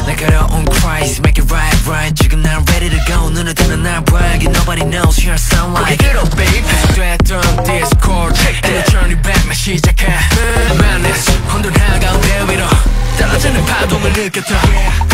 날카로운 Christ make it right right 지금 난 ready to go 눈에 뜨는 날 brag nobody knows you're sunlight Get up babe 됐던 discord and the journey back 나 시작해 madness 혼돈 한가운데 위로 떨어지는 파동을 느꼈다